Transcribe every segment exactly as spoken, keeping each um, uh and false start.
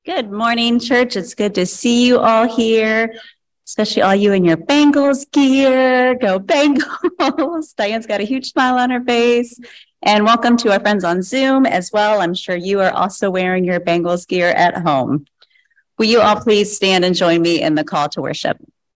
Good morning, church. It's good to see you all here, especially all you in your Bengals gear. Go Bengals. Diane's got a huge smile on her face. And welcome to our friends on Zoom as well. I'm sure you are also wearing your Bengals gear at home. Will you all please stand and join me in the call to worship?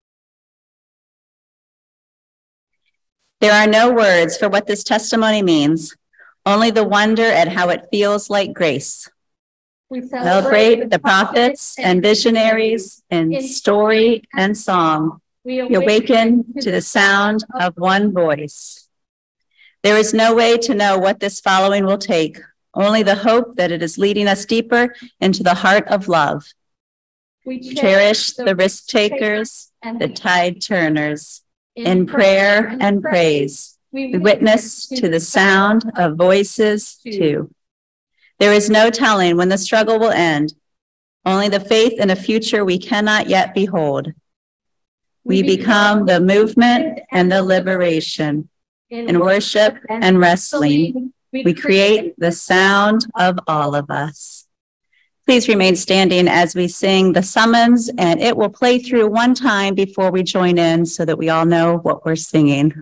There are no words for what this testimony means, only the wonder at how it feels like grace. We celebrate the prophets and visionaries in story and song. We awaken to the sound of one voice. There is no way to know what this following will take, only the hope that it is leading us deeper into the heart of love. We cherish the risk takers, the tide turners. In prayer and praise, we witness to the sound of voices too. There is no telling when the struggle will end, only the faith in a future we cannot yet behold. We become the movement and the liberation. In worship and wrestling, we create the sound of all of us. Please remain standing as we sing the summons, and it will play through one time before we join in so that we all know what we're singing.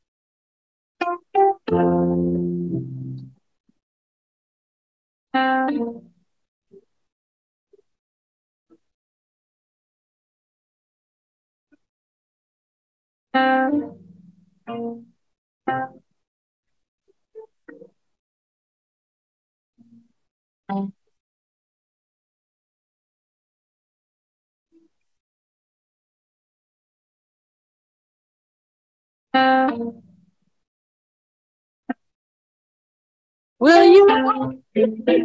Will you give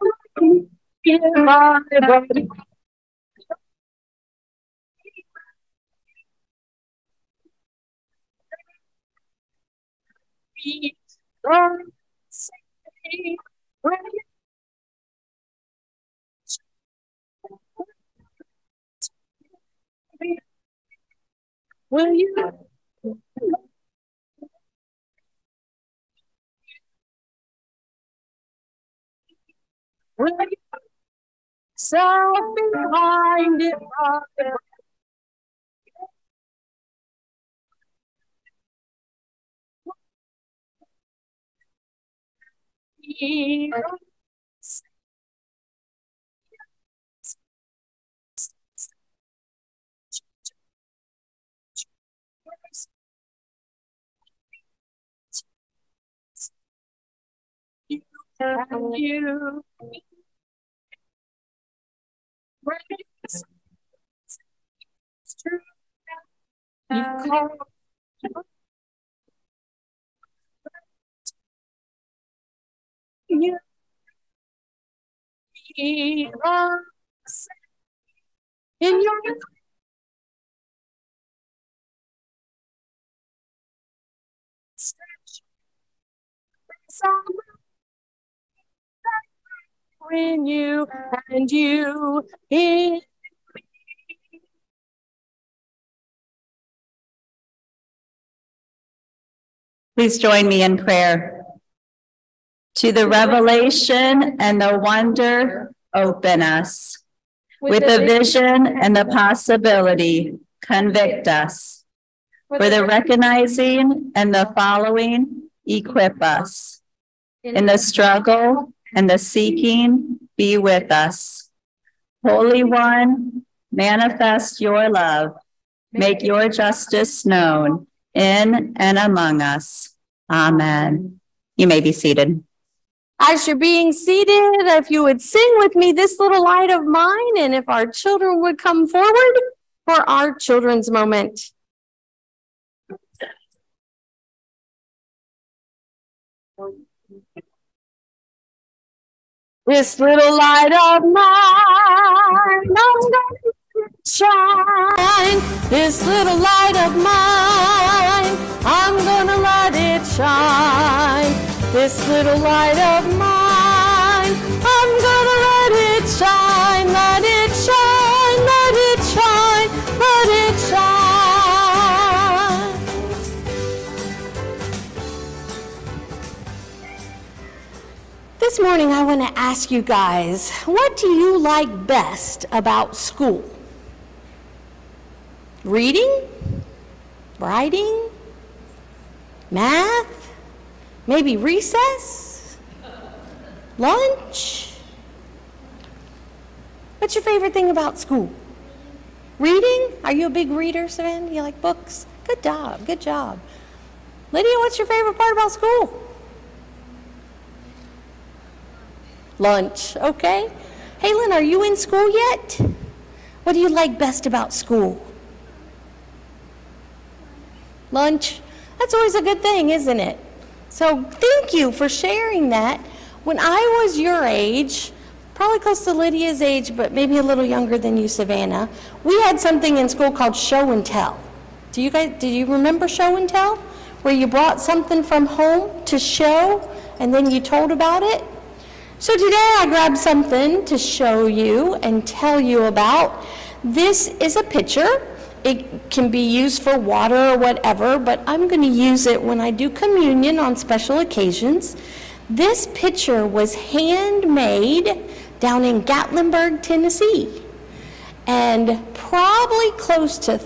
my body? Will you? Will you self behind it? You it's true. You call you in your when you and you in. Please join me in prayer. To the revelation and the wonder, open us. With the vision and the possibility, convict us. For the recognizing and the following, equip us. In the struggle and the seeking, be with us. Holy One, manifest your love. Make your justice known in and among us. Amen. You may be seated. As you're being seated, if you would sing with me This Little Light of Mine, and if our children would come forward for our children's moment. This little light of mine, I'm gonna shine. This little light of mine, I'm gonna let it shine. This little light of mine, I'm gonna let it shine, let it shine, let it shine, let it shine. This This morning I want to ask you guys, what do you like best about school? Reading? Writing? Math? Maybe recess? Lunch? What's your favorite thing about school? Reading? Are you a big reader, Savannah? You like books? Good job, good job. Lydia, what's your favorite part about school? Lunch, okay. Halen, are you in school yet? What do you like best about school? Lunch. That's always a good thing, isn't it? So thank you for sharing that. When I was your age, probably close to Lydia's age, but maybe a little younger than you, Savannah, we had something in school called show and tell. Do you guys, do you remember show and tell? Where you brought something from home to show and then you told about it? So today I grabbed something to show you and tell you about. This is a pitcher. It can be used for water or whatever, but I'm going to use it when I do communion on special occasions. This pitcher was handmade down in Gatlinburg, Tennessee. And probably close to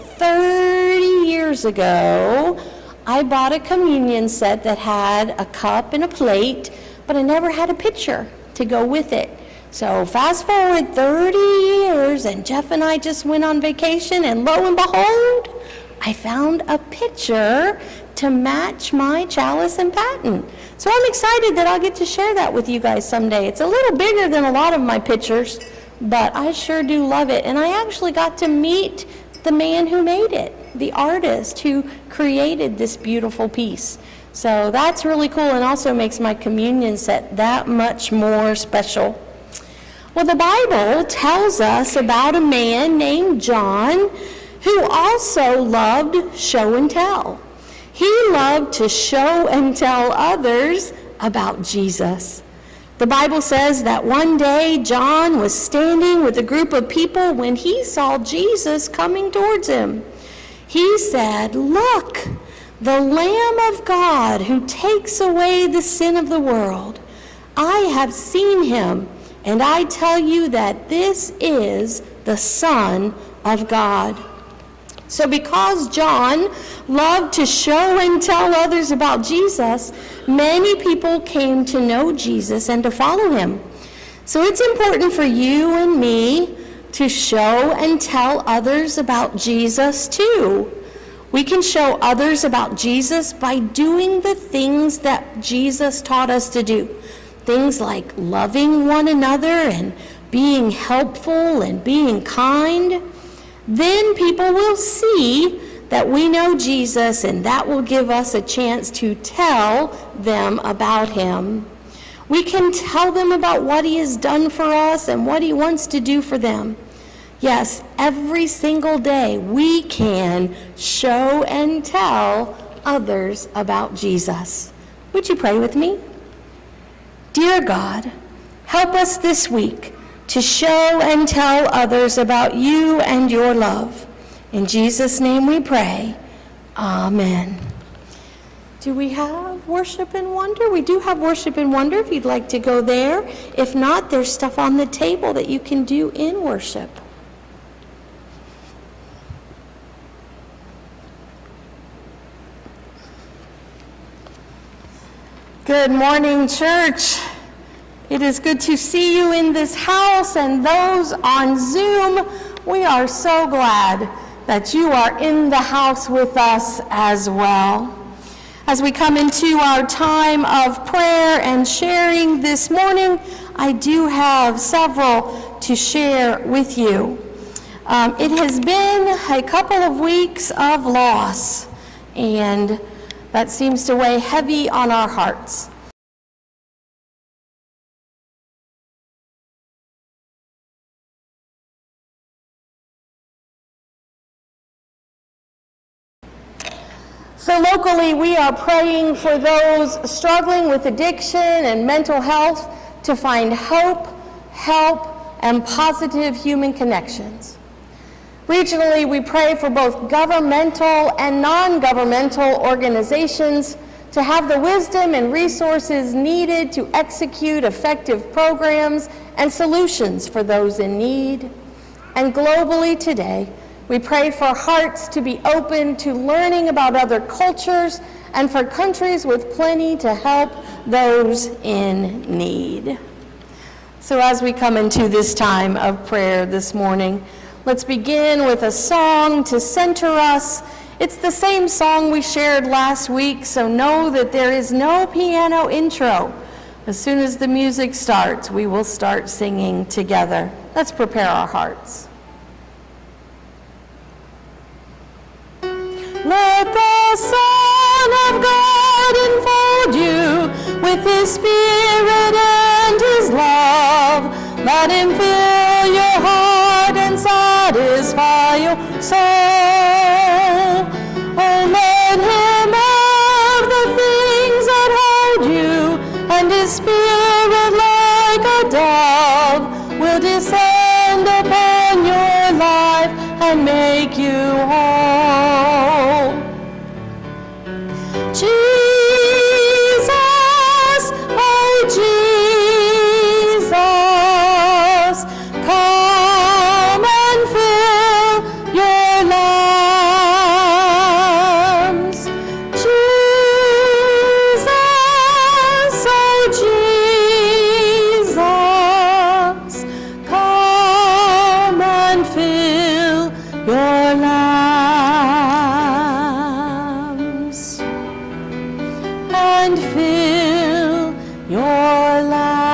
thirty years ago, I bought a communion set that had a cup and a plate, but I never had a pitcher to go with it. So fast forward thirty years, and Jeff and I just went on vacation, and lo and behold, I found a pitcher to match my chalice and paten. So I'm excited that I'll get to share that with you guys someday. It's a little bigger than a lot of my pitchers, but I sure do love it. And I actually got to meet the man who made it, the artist who created this beautiful piece. So that's really cool, and also makes my communion set that much more special. Well, the Bible tells us about a man named John who also loved show and tell. He loved to show and tell others about Jesus. The Bible says that one day John was standing with a group of people when he saw Jesus coming towards him. He said, "Look, the Lamb of God who takes away the sin of the world. I have seen him, and I tell you that this is the Son of God." So because John loved to show and tell others about Jesus, many people came to know Jesus and to follow him. So it's important for you and me to show and tell others about Jesus too. We can show others about Jesus by doing the things that Jesus taught us to do. Things like loving one another and being helpful and being kind. Then people will see that we know Jesus, and that will give us a chance to tell them about him. We can tell them about what he has done for us and what he wants to do for them. Yes, every single day we can show and tell others about Jesus. Would you pray with me? Dear God, help us this week to show and tell others about you and your love. In Jesus' name we pray. Amen. Do we have worship and wonder? We do have worship and wonder if you'd like to go there. If not, there's stuff on the table that you can do in worship. Good morning, church. It is good to see you in this house, and those on Zoom, we are so glad that you are in the house with us as well. As we come into our time of prayer and sharing this morning, I do have several to share with you. Um, it has been a couple of weeks of loss, and that seems to weigh heavy on our hearts. So locally, we are praying for those struggling with addiction and mental health to find hope, help, and positive human connections. Regionally, we pray for both governmental and non-governmental organizations to have the wisdom and resources needed to execute effective programs and solutions for those in need. And globally today, we pray for hearts to be open to learning about other cultures and for countries with plenty to help those in need. So as we come into this time of prayer this morning, let's begin with a song to center us. It's the same song we shared last week, so know that there is no piano intro. As soon as the music starts, we will start singing together. Let's prepare our hearts. Let the Son of God enfold you with His Spirit and His love. Let Him fill your heart and satisfy your soul. Oh, let Him have the things that hold you, and His Spirit like a dove will descend upon your life and make you whole. Jesus, oh Jesus, come and fill your lungs. Jesus, oh Jesus, come and fill your lungs. And fill your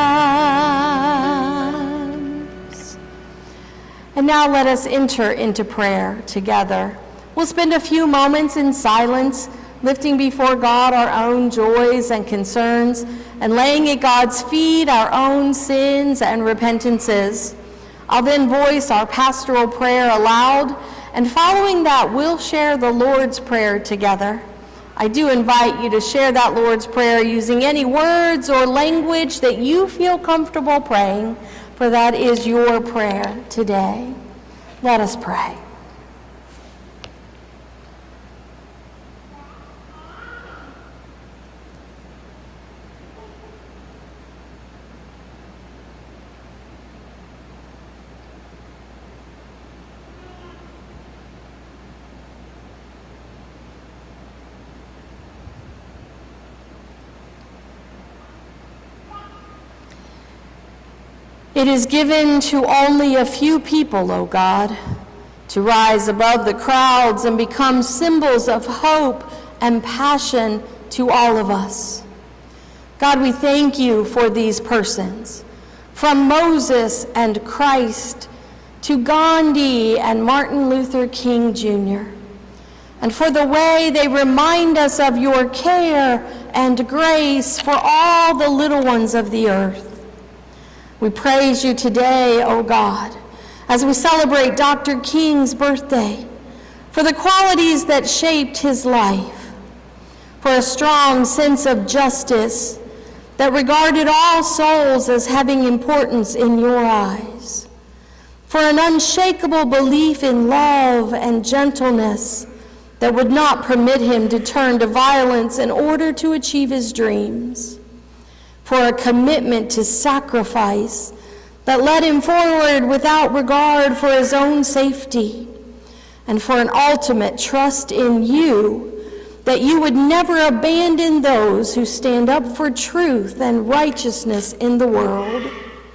lungs. And now let us enter into prayer together. We'll spend a few moments in silence, lifting before God our own joys and concerns, and laying at God's feet our own sins and repentances. I'll then voice our pastoral prayer aloud, and following that, we'll share the Lord's Prayer together. I do invite you to share that Lord's Prayer using any words or language that you feel comfortable praying, for that is your prayer today. Let us pray. It is given to only a few people, O God, to rise above the crowds and become symbols of hope and passion to all of us. God, we thank you for these persons, from Moses and Christ to Gandhi and Martin Luther King Junior, and for the way they remind us of your care and grace for all the little ones of the earth. We praise you today, O God, as we celebrate Doctor King's birthday, for the qualities that shaped his life, for a strong sense of justice that regarded all souls as having importance in your eyes, for an unshakable belief in love and gentleness that would not permit him to turn to violence in order to achieve his dreams, for a commitment to sacrifice that led him forward without regard for his own safety, and for an ultimate trust in you that you would never abandon those who stand up for truth and righteousness in the world.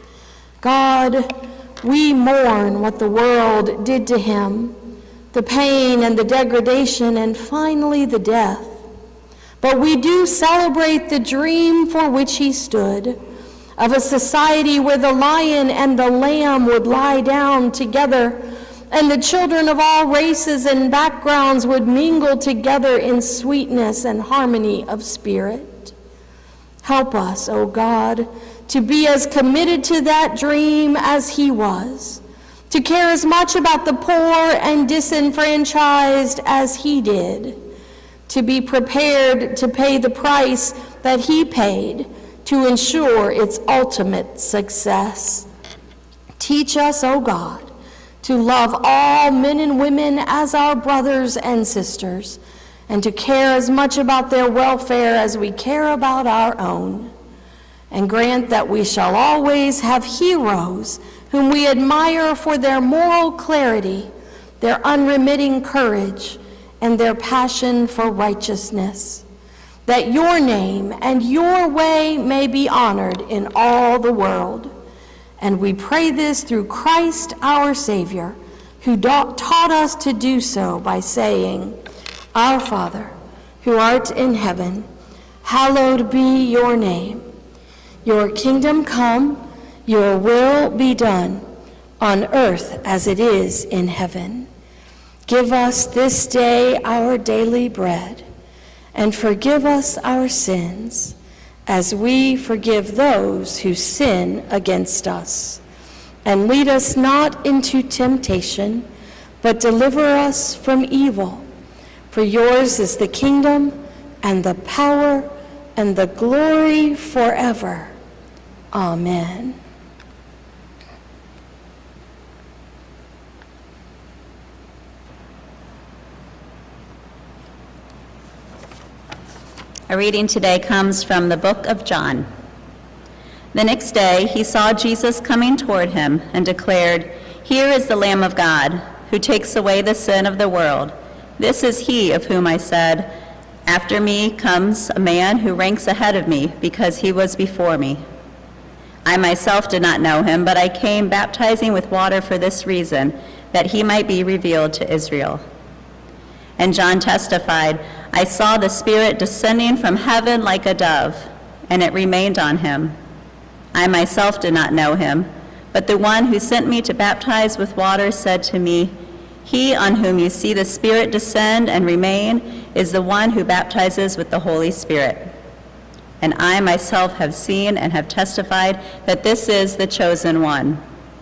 God, we mourn what the world did to him, the pain and the degradation, and finally the death. But we do celebrate the dream for which he stood, of a society where the lion and the lamb would lie down together, and the children of all races and backgrounds would mingle together in sweetness and harmony of spirit. Help us, O God, to be as committed to that dream as he was, to care as much about the poor and disenfranchised as he did, to be prepared to pay the price that he paid to ensure its ultimate success. Teach us, O God, to love all men and women as our brothers and sisters, and to care as much about their welfare as we care about our own. And grant that we shall always have heroes whom we admire for their moral clarity, their unremitting courage, and their passion for righteousness, that your name and your way may be honored in all the world. And we pray this through Christ our Savior, who taught us to do so by saying, Our Father, who art in heaven, hallowed be your name. Your kingdom come, your will be done, on earth as it is in heaven. Give us this day our daily bread, and forgive us our sins, as we forgive those who sin against us. And lead us not into temptation, but deliver us from evil. For yours is the kingdom, and the power, and the glory forever. Amen. Our reading today comes from the book of John. The next day he saw Jesus coming toward him and declared, Here is the Lamb of God, who takes away the sin of the world. This is he of whom I said, After me comes a man who ranks ahead of me, because he was before me. I myself did not know him, but I came baptizing with water for this reason, that he might be revealed to Israel. And John testified, I saw the Spirit descending from heaven like a dove, and it remained on him. I myself did not know him, but the one who sent me to baptize with water said to me, He on whom you see the Spirit descend and remain is the one who baptizes with the Holy Spirit. And I myself have seen and have testified that this is the chosen one.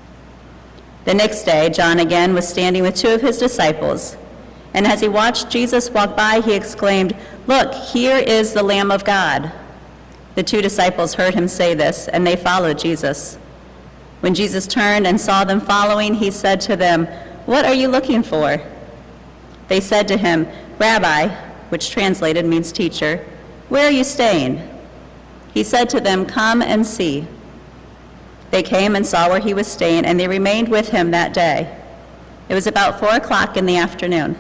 The next day, John again was standing with two of his disciples. And as he watched Jesus walk by, he exclaimed, Look, here is the Lamb of God. The two disciples heard him say this, and they followed Jesus. When Jesus turned and saw them following, he said to them, What are you looking for? They said to him, Rabbi, which translated means teacher, where are you staying? He said to them, Come and see. They came and saw where he was staying, and they remained with him that day. It was about four o'clock in the afternoon.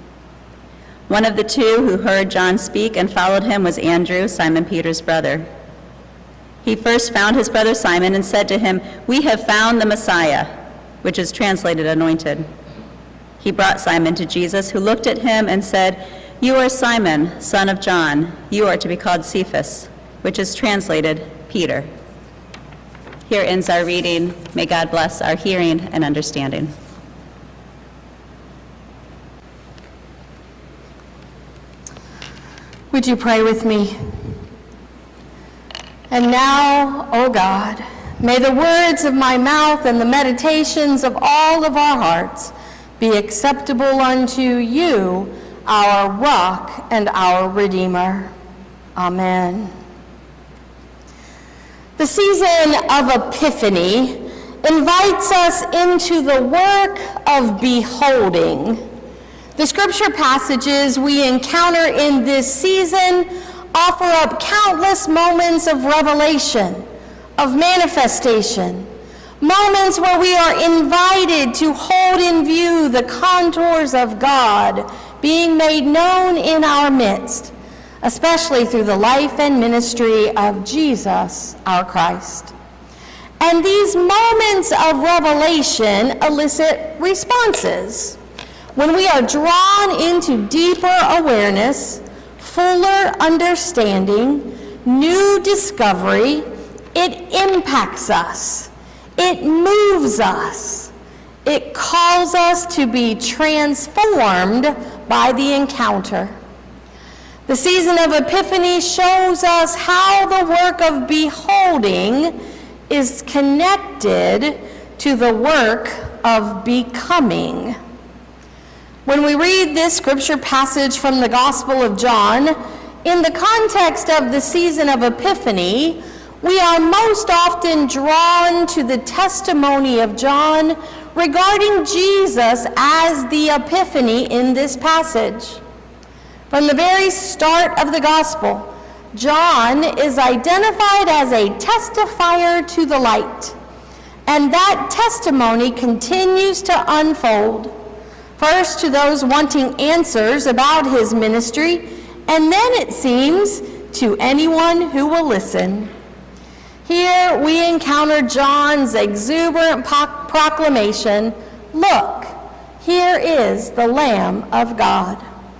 One of the two who heard John speak and followed him was Andrew, Simon Peter's brother. He first found his brother Simon and said to him, We have found the Messiah, which is translated anointed. He brought Simon to Jesus, who looked at him and said, You are Simon, son of John. You are to be called Cephas, which is translated Peter. Here ends our reading. May God bless our hearing and understanding. Would you pray with me? And now, O God, may the words of my mouth and the meditations of all of our hearts be acceptable unto you, our rock and our Redeemer. Amen. The season of Epiphany invites us into the work of beholding. The scripture passages we encounter in this season offer up countless moments of revelation, of manifestation, moments where we are invited to hold in view the contours of God being made known in our midst, especially through the life and ministry of Jesus, our Christ. And these moments of revelation elicit responses. When we are drawn into deeper awareness, fuller understanding, new discovery, it impacts us. It moves us. It calls us to be transformed by the encounter. The season of Epiphany shows us how the work of beholding is connected to the work of becoming. When we read this scripture passage from the Gospel of John, in the context of the season of Epiphany, we are most often drawn to the testimony of John regarding Jesus as the Epiphany in this passage. From the very start of the gospel, John is identified as a testifier to the light, and that testimony continues to unfold, first to those wanting answers about his ministry, and then, it seems, to anyone who will listen. Here we encounter John's exuberant proclamation, "Look, here is the Lamb of God."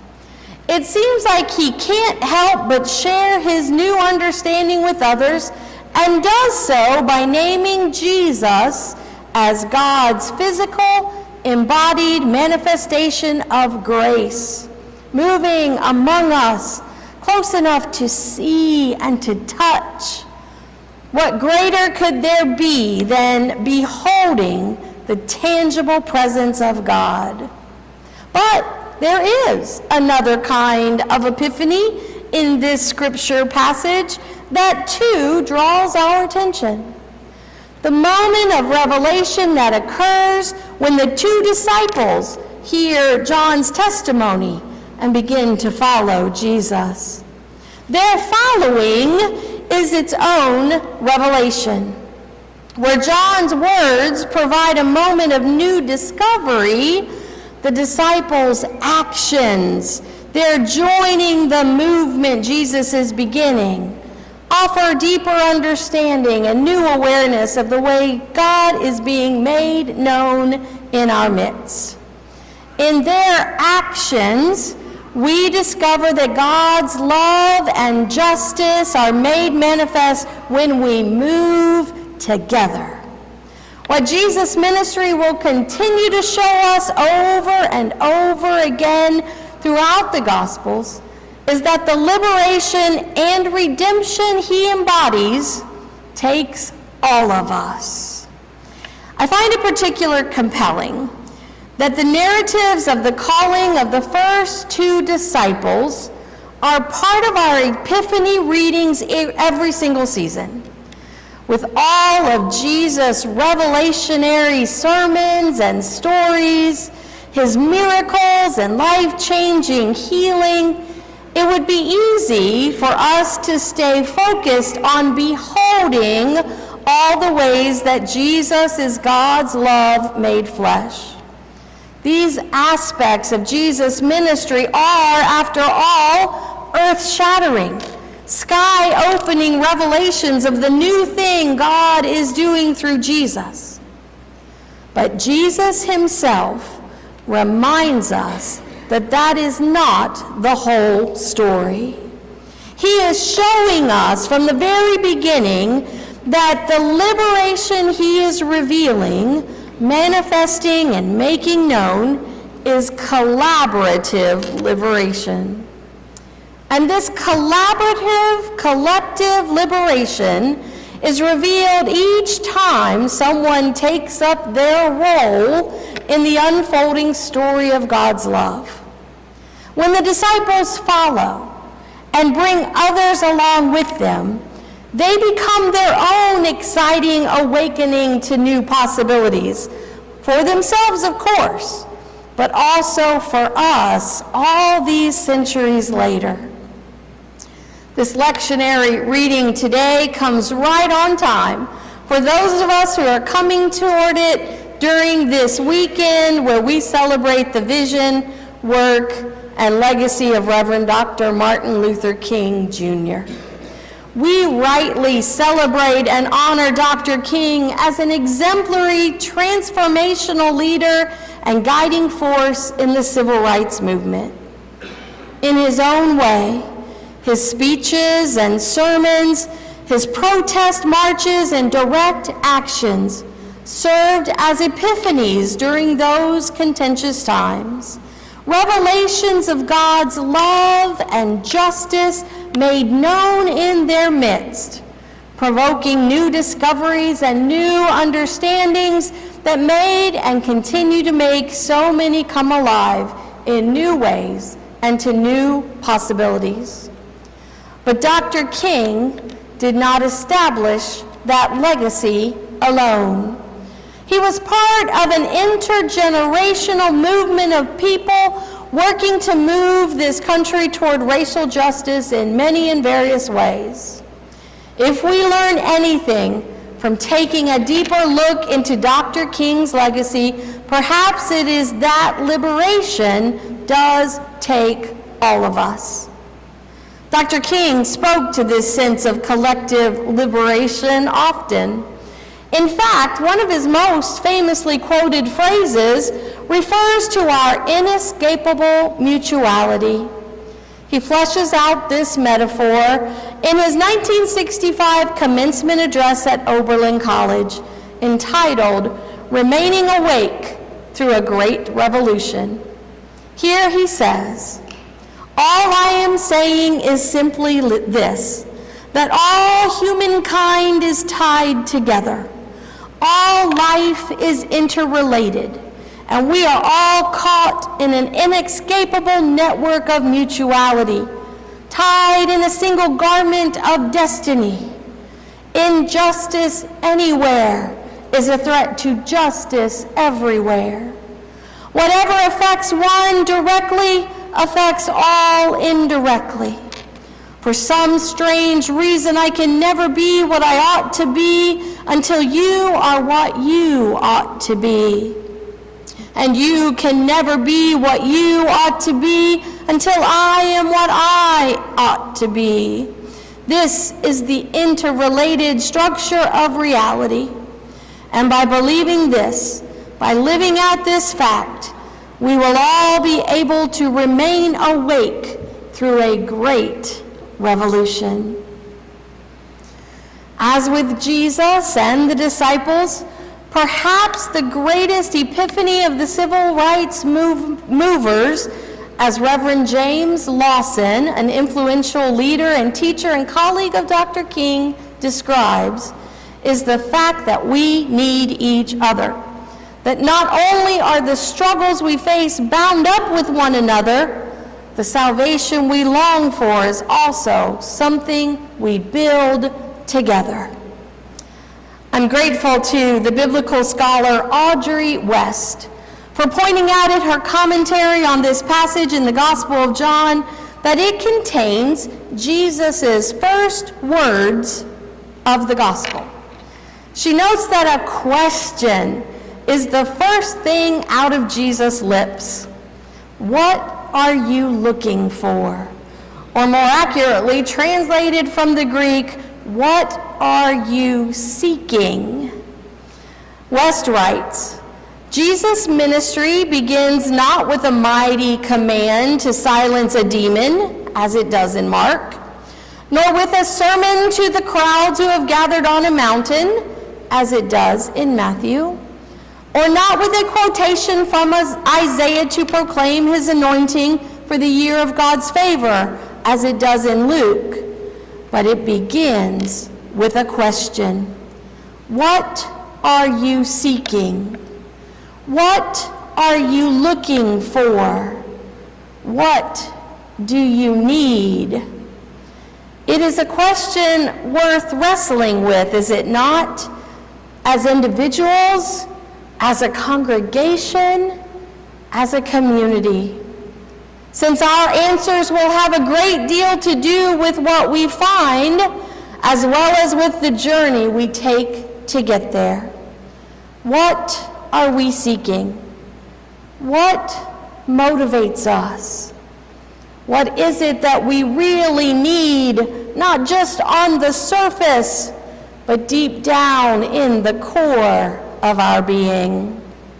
It seems like he can't help but share his new understanding with others, and does so by naming Jesus as God's physical, embodied manifestation of grace, moving among us, close enough to see and to touch. What greater could there be than beholding the tangible presence of God? But there is another kind of epiphany in this scripture passage that too draws our attention. The moment of revelation that occurs when the two disciples hear John's testimony and begin to follow Jesus. Their following is its own revelation, where John's words provide a moment of new discovery. The disciples' actions, their joining the movement Jesus is beginning, offer deeper understanding and new awareness of the way God is being made known in our midst. In their actions, we discover that God's love and justice are made manifest when we move together. What Jesus' ministry will continue to show us over and over again throughout the Gospels is that the liberation and redemption he embodies takes all of us. I find it particularly compelling that the narratives of the calling of the first two disciples are part of our Epiphany readings every single season. With all of Jesus' revelationary sermons and stories, his miracles and life-changing healing, it would be easy for us to stay focused on beholding all the ways that Jesus is God's love made flesh. These aspects of Jesus' ministry are, after all, earth-shattering, sky-opening revelations of the new thing God is doing through Jesus. But Jesus himself reminds us that that is not the whole story. He is showing us from the very beginning that the liberation he is revealing, manifesting, and making known is collaborative liberation. And this collaborative, collective liberation is revealed each time someone takes up their role in the unfolding story of God's love. When the disciples follow and bring others along with them, they become their own exciting awakening to new possibilities, for themselves, of course, but also for us all these centuries later. This lectionary reading today comes right on time for those of us who are coming toward it during this weekend where we celebrate the vision, work, and legacy of Reverend Doctor Martin Luther King, Junior We rightly celebrate and honor Doctor King as an exemplary, transformational leader and guiding force in the civil rights movement. In his own way, his speeches and sermons, his protest marches and direct actions served as epiphanies during those contentious times. Revelations of God's love and justice made known in their midst, provoking new discoveries and new understandings that made and continue to make so many come alive in new ways and to new possibilities. But Doctor King did not establish that legacy alone. He was part of an intergenerational movement of people working to move this country toward racial justice in many and various ways. If we learn anything from taking a deeper look into Doctor King's legacy, perhaps it is that liberation does take all of us. Doctor King spoke to this sense of collective liberation often. In fact, one of his most famously quoted phrases refers to our inescapable mutuality. He fleshes out this metaphor in his nineteen sixty-five commencement address at Oberlin College, entitled "Remaining Awake Through a Great Revolution." Here he says, "All I am saying is simply this, that all humankind is tied together. All life is interrelated, and we are all caught in an inescapable network of mutuality, tied in a single garment of destiny. Injustice anywhere is a threat to justice everywhere. Whatever affects one directly affects all indirectly. For some strange reason, I can never be what I ought to be until you are what you ought to be. And you can never be what you ought to be until I am what I ought to be. This is the interrelated structure of reality. And by believing this, by living out this fact, we will all be able to remain awake through a great revolution." As with Jesus and the disciples, perhaps the greatest epiphany of the civil rights move, movers, as Reverend James Lawson, an influential leader and teacher and colleague of Doctor King, describes, is the fact that we need each other. That not only are the struggles we face bound up with one another, the salvation we long for is also something we build together. I'm grateful to the biblical scholar Audrey West for pointing out in her commentary on this passage in the Gospel of John that it contains Jesus' first words of the Gospel. She notes that a question is the first thing out of Jesus' lips. What are you looking for? Or more accurately, translated from the Greek, what are you seeking? West writes, Jesus' ministry begins not with a mighty command to silence a demon, as it does in Mark, nor with a sermon to the crowds who have gathered on a mountain, as it does in Matthew, or not with a quotation from Isaiah to proclaim his anointing for the year of God's favor, as it does in Luke, but it begins with a question. What are you seeking? What are you looking for? What do you need? It is a question worth wrestling with, is it not? As individuals, as a congregation, as a community. Since our answers will have a great deal to do with what we find, as well as with the journey we take to get there. What are we seeking? What motivates us? What is it that we really need, not just on the surface, but deep down in the core of our being?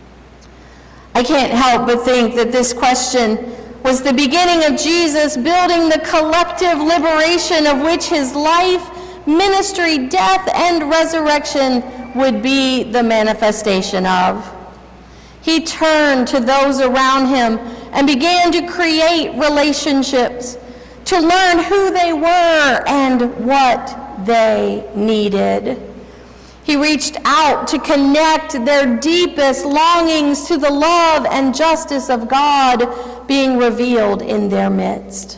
I can't help but think that this question was the beginning of Jesus building the collective liberation of which his life, ministry, death, and resurrection would be the manifestation of. He turned to those around him and began to create relationships, to learn who they were and what they needed. He reached out to connect their deepest longings to the love and justice of God being revealed in their midst.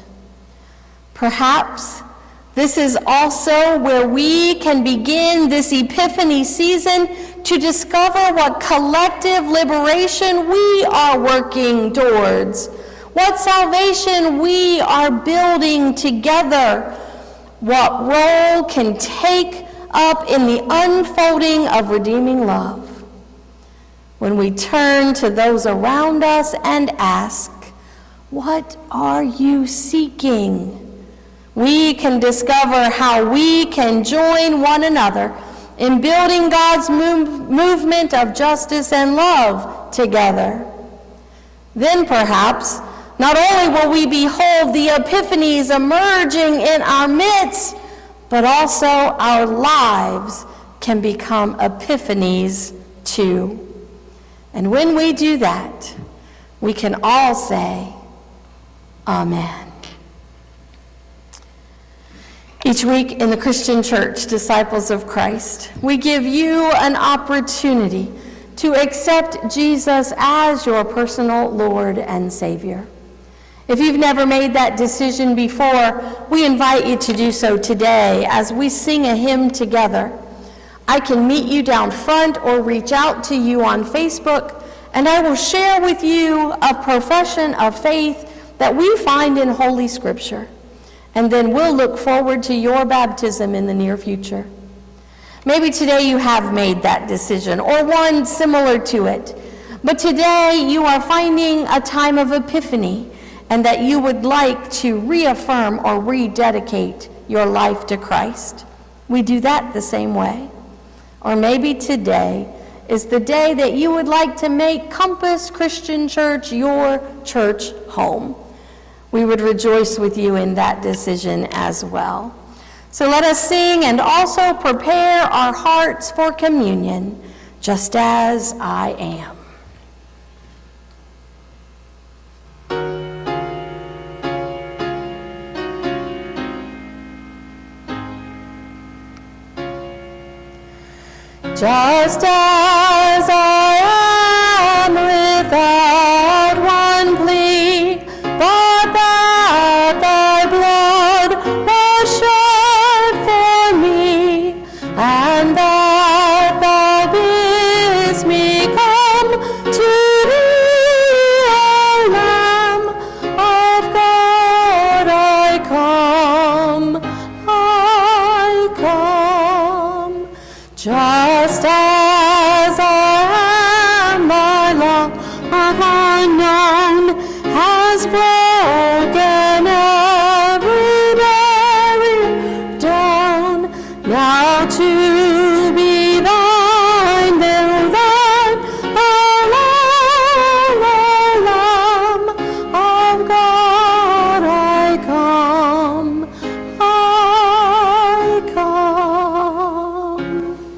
Perhaps this is also where we can begin this Epiphany season to discover what collective liberation we are working towards, what salvation we are building together, what role can take up in the unfolding of redeeming love. When we turn to those around us and ask, what are you seeking? We can discover how we can join one another in building God's move, movement of justice and love together. Then perhaps, not only will we behold the epiphanies emerging in our midst, but also our lives can become epiphanies too. And when we do that, we can all say, Amen. Each week in the Christian Church, Disciples of Christ, we give you an opportunity to accept Jesus as your personal Lord and Savior. If you've never made that decision before, we invite you to do so today as we sing a hymn together. I can meet you down front or reach out to you on Facebook, and I will share with you a profession of faith that we find in Holy Scripture. And then we'll look forward to your baptism in the near future. Maybe today you have made that decision, or one similar to it. But today you are finding a time of epiphany, and that you would like to reaffirm or rededicate your life to Christ. We do that the same way. Or maybe today is the day that you would like to make Compass Christian Church your church home. We would rejoice with you in that decision as well. So let us sing and also prepare our hearts for communion, just as I am. Just as I am without one plea, but that thy blood was shed for me, and that thou bidst me come to thee, O Lamb of God, I come, I come. Just as I am, my law of unknown has broken every barrier down. Now to be thine, there thine, O Lamb, O Lamb of God, I come, I come.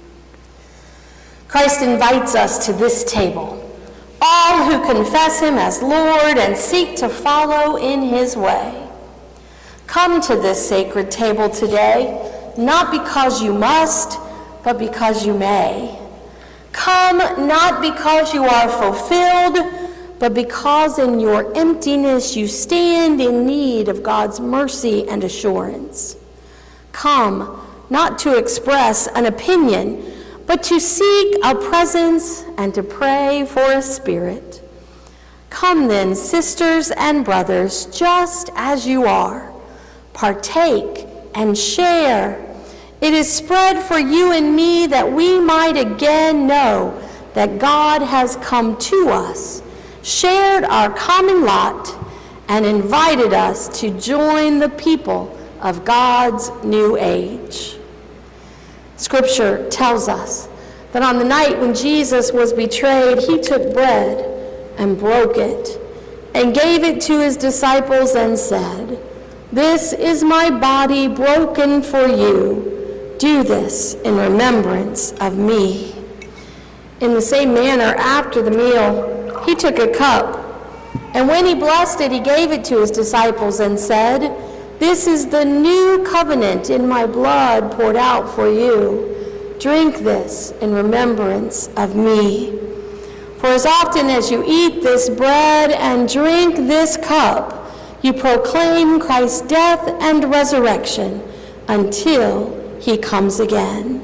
Christ invites us to this table, all who confess him as Lord and seek to follow in his way. Come to this sacred table today, not because you must, but because you may. Come not because you are fulfilled, but because in your emptiness you stand in need of God's mercy and assurance. Come not to express an opinion, but to seek a presence and to pray for a spirit. Come then, sisters and brothers, just as you are. Partake and share. It is spread for you and me that we might again know that God has come to us, shared our common lot, and invited us to join the people of God's new age. Scripture tells us that on the night when Jesus was betrayed, he took bread and broke it and gave it to his disciples and said, "This is my body broken for you. Do this in remembrance of me." In the same manner, after the meal, he took a cup, and when he blessed it, he gave it to his disciples and said, "This is the new covenant in my blood poured out for you. Drink this in remembrance of me. For as often as you eat this bread and drink this cup, you proclaim Christ's death and resurrection until he comes again."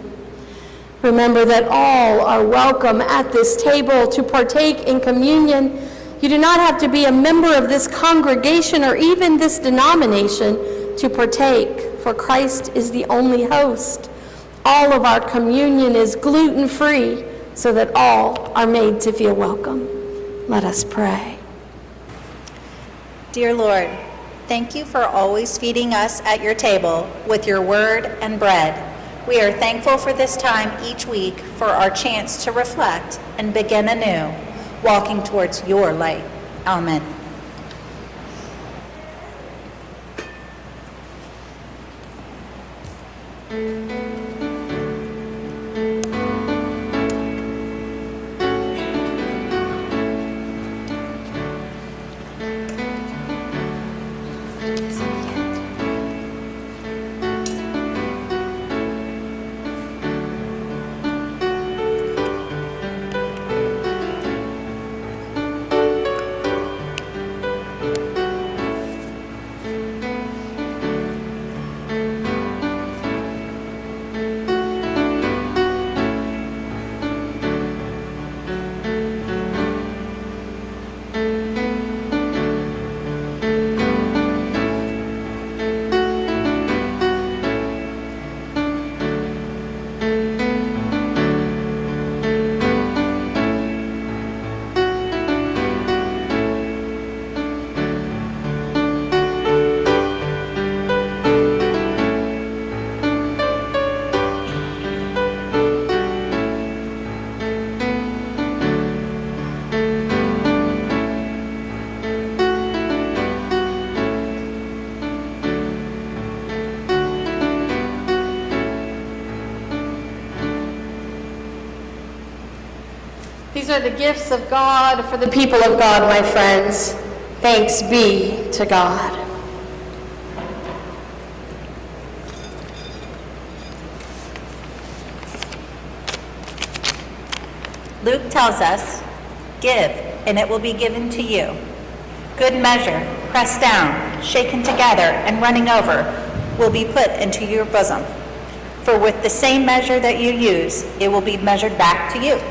Remember that all are welcome at this table to partake in communion. You do not have to be a member of this congregation or even this denomination to partake, for Christ is the only host. All of our communion is gluten-free so that all are made to feel welcome. Let us pray. Dear Lord, thank you for always feeding us at your table with your word and bread. We are thankful for this time each week for our chance to reflect and begin anew, walking towards your light. Amen. These are the gifts of God for the people of God, my friends. Thanks be to God. Luke tells us, "Give, and it will be given to you. Good measure, pressed down, shaken together, and running over, will be put into your bosom. For with the same measure that you use, it will be measured back to you."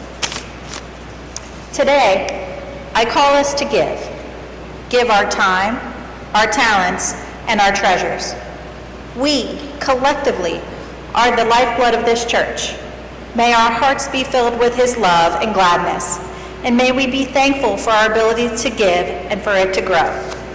Today, I call us to give. Give our time, our talents, and our treasures. We, collectively, are the lifeblood of this church. May our hearts be filled with his love and gladness, and may we be thankful for our ability to give and for it to grow.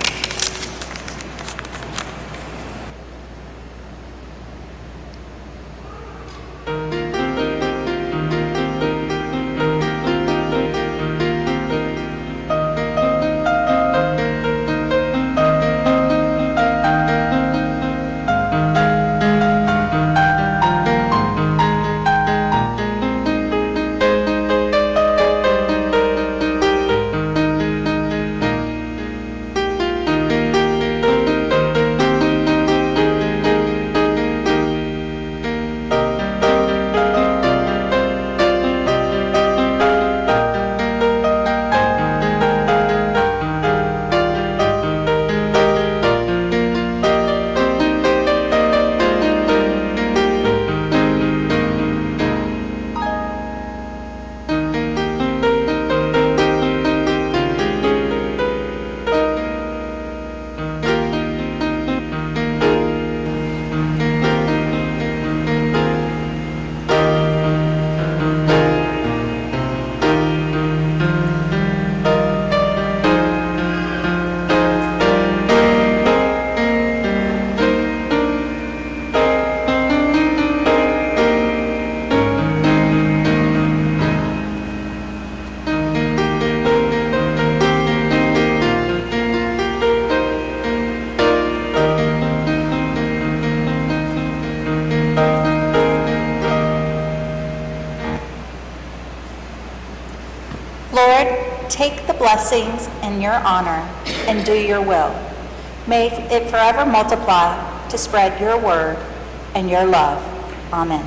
Take the blessings in your honor and do your will. May it forever multiply to spread your word and your love. Amen.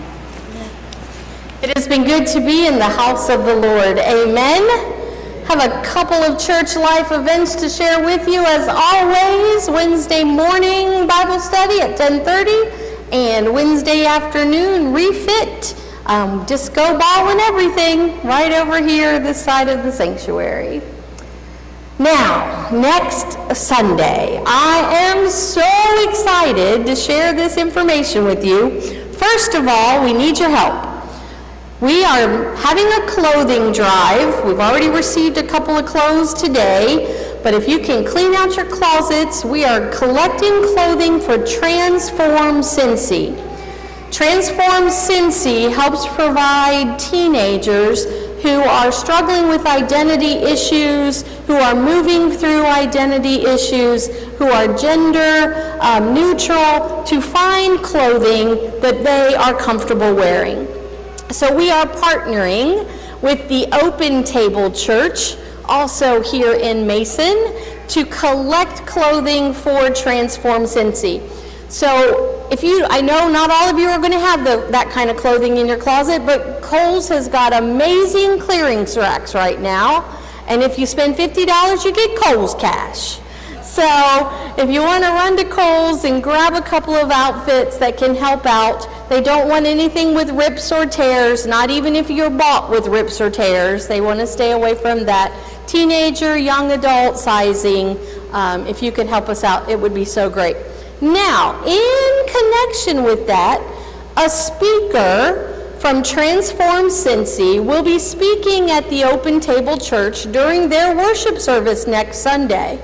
It has been good to be in the house of the Lord. Amen. Have a couple of church life events to share with you as always. Wednesday morning Bible study at ten thirty and Wednesday afternoon refit. Um, disco ball and everything right over here this side of the sanctuary. Now, next Sunday, I am so excited to share this information with you. First of all, we need your help. We are having a clothing drive. We've already received a couple of clothes today, but if you can clean out your closets, we are collecting clothing for Transform Cincy. Transform Cincy helps provide teenagers who are struggling with identity issues, who are moving through identity issues, who are gender um, neutral, to find clothing that they are comfortable wearing. So we are partnering with the Open Table Church, also here in Mason, to collect clothing for Transform Cincy. So if you, I know not all of you are going to have the, that kind of clothing in your closet, but Kohl's has got amazing clearance racks right now. And if you spend fifty dollars, you get Kohl's cash. So if you want to run to Kohl's and grab a couple of outfits that can help out, they don't want anything with rips or tears, not even if you're bought with rips or tears. They want to stay away from that. Teenager, young adult sizing, um, if you could help us out, it would be so great. Now, in connection with that, a speaker from Transform Cincy will be speaking at the Open Table Church during their worship service next Sunday.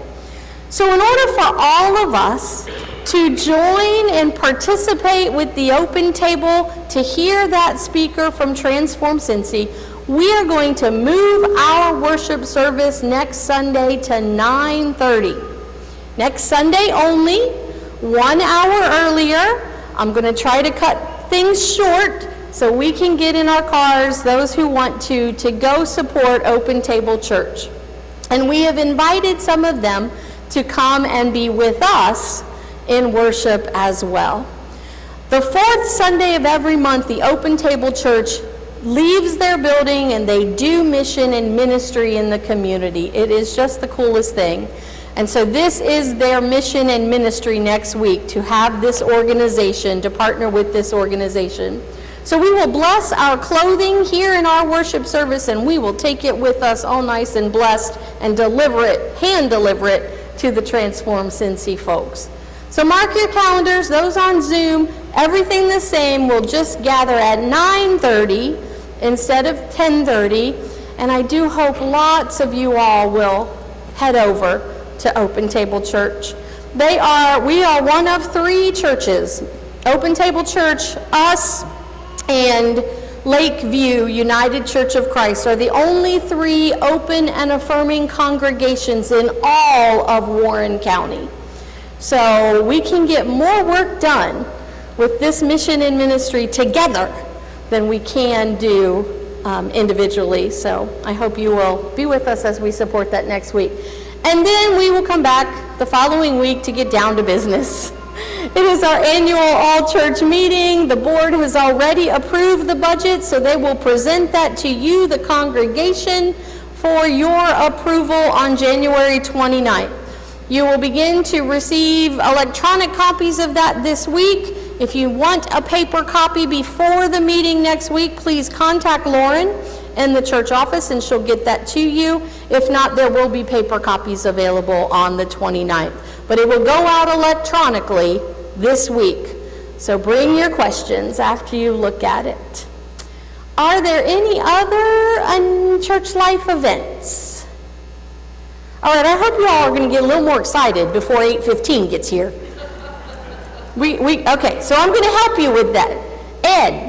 So in order for all of us to join and participate with the Open Table to hear that speaker from Transform Cincy, we are going to move our worship service next Sunday to nine thirty. Next Sunday only. One hour earlier. I'm going to try to cut things short so we can get in our cars, those who want to, to go support Open Table Church. And we have invited some of them to come and be with us in worship as well. The fourth Sunday of every month, the Open Table Church leaves their building and they do mission and ministry in the community. It is just the coolest thing. And so this is their mission and ministry next week, to have this organization, to partner with this organization. So we will bless our clothing here in our worship service, and we will take it with us all nice and blessed and deliver it, hand deliver it to the Transform Cincy folks. So mark your calendars, those on Zoom, everything the same. We'll just gather at nine thirty instead of ten thirty. And I do hope lots of you all will head over to Open Table Church. They are, we are one of three churches. Open Table Church, us, and Lakeview United Church of Christ are the only three open and affirming congregations in all of Warren County. So we can get more work done with this mission and ministry together than we can do um, individually. So I hope you will be with us as we support that next week. And then we will come back the following week to get down to business. It is our annual all-church meeting. The board has already approved the budget, so they will present that to you, the congregation, for your approval on January twenty-ninth. You will begin to receive electronic copies of that this week. If you want a paper copy before the meeting next week, please contact Lauren in the church office and she'll get that to you. If not, there will be paper copies available on the twenty-ninth. But it will go out electronically this week. So bring your questions after you look at it. Are there any other um, church life events? All right, I hope you all are going to get a little more excited before eight fifteen gets here. We, we, okay, so I'm going to help you with that. Ed.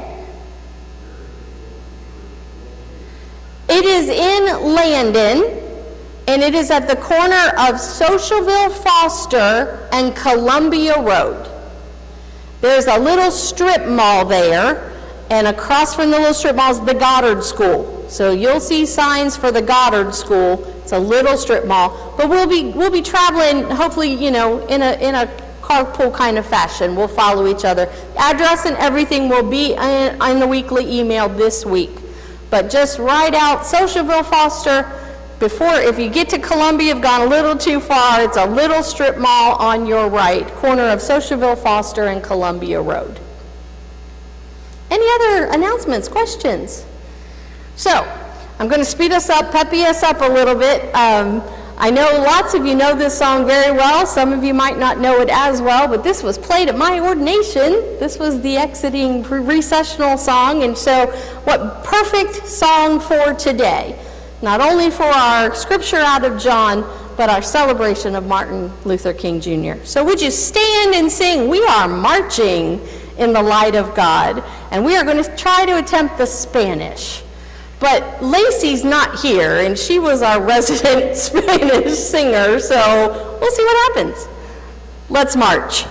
It is in Landon, and it is at the corner of Socialville Foster and Columbia Road. There's a little strip mall there, and across from the little strip mall is the Goddard School. So you'll see signs for the Goddard School. It's a little strip mall, but we'll be we'll be traveling, hopefully, you know, in a in a carpool kind of fashion. We'll follow each other. Address and everything will be in, in the weekly email this week. But just write out Socialville Foster. Before, if you get to Columbia, you've gone a little too far. It's a little strip mall on your right, corner of Socialville Foster and Columbia Road. Any other announcements, questions? So, I'm going to speed us up, peppy us up a little bit. Um, I know lots of you know this song very well. Some of you might not know it as well, but this was played at my ordination. This was the exiting recessional song, and so what perfect song for today. Not only for our scripture out of John, but our celebration of Martin Luther King Junior So would you stand and sing, "We Are Marching in the Light of God," and we are going to try to attempt the Spanish. But Lacey's not here, and she was our resident Spanish singer, so we'll see what happens. Let's march.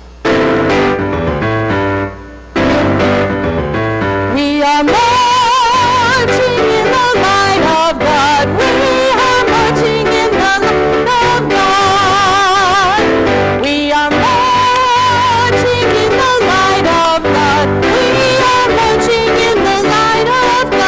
We are marching in the light of God. We are marching in the light of God. We are marching in the light of God. We are marching in the light of God.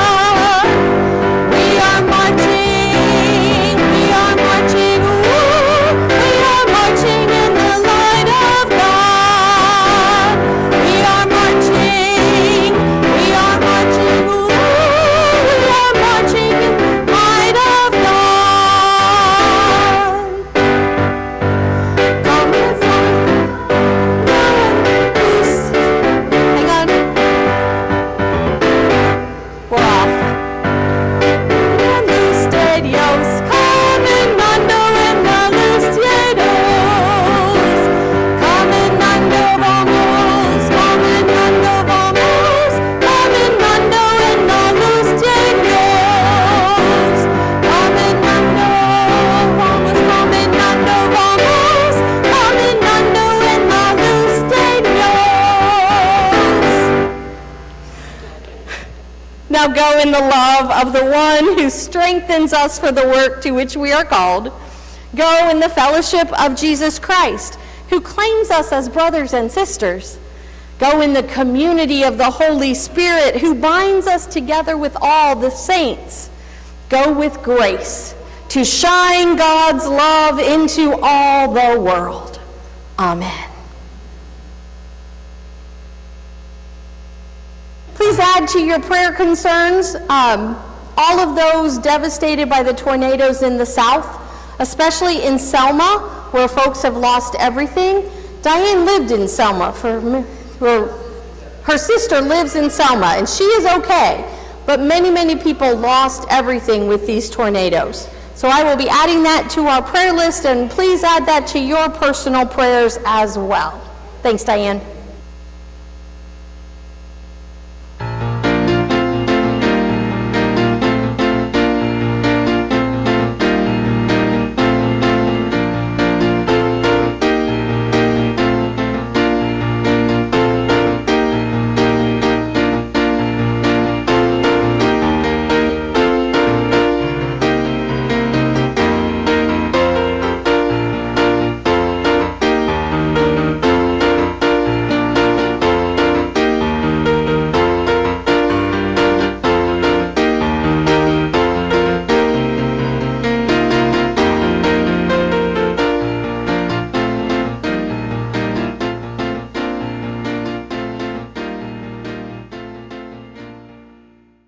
Now go in the love of the one who strengthens us for the work to which we are called. Go in the fellowship of Jesus Christ, who claims us as brothers and sisters. Go in the community of the Holy Spirit, who binds us together with all the saints. Go with grace to shine God's love into all the world. Amen. Please add to your prayer concerns um, all of those devastated by the tornadoes in the south, especially in Selma, where folks have lost everything. Diane lived in Selma. For, for her sister lives in Selma, and she is okay. But many, many people lost everything with these tornadoes. So I will be adding that to our prayer list, and please add that to your personal prayers as well. Thanks, Diane.